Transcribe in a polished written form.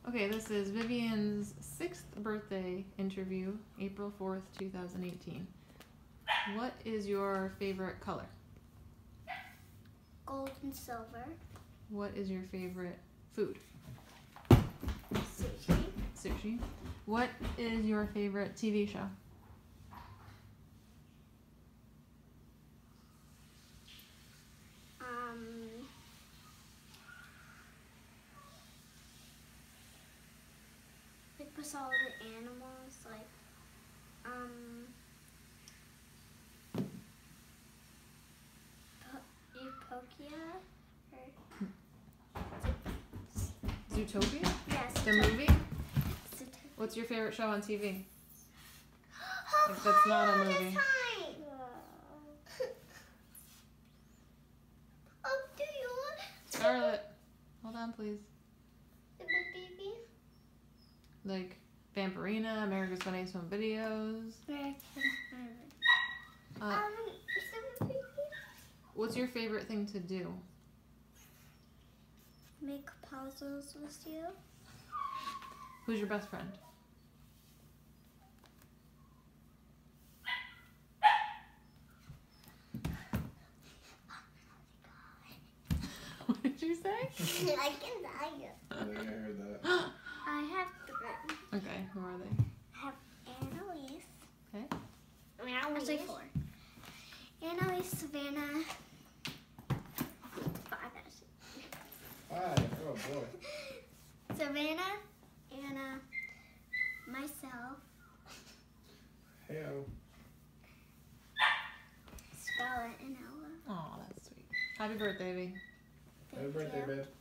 Okay, this is Vivian's 6th birthday interview, April 4th, 2018. What is your favorite color? Gold and silver. What is your favorite food? Sushi. Sushi. What is your favorite TV show? Like with all the animals, like Utopia or Zootopia? yes. The movie? What's your favorite show on TV? If that's not a movie. Oh, do you want Scarlett, hold on, please. the baby? Like Vampirina, America's Funniest Home Videos. What's your favorite thing to do? Make puzzles with you. Who's your best friend? What did you say? I can tell you. I think I heard that. I have three. Okay, who are they? I have Annalise. Okay. Actually four. Annalise, Savannah. Five actually. Hi. Oh boy. Savannah, Anna, myself, Heyo. Scarlett, and Ella. Oh, that's sweet. Happy birthday, baby. Happy birthday, babe.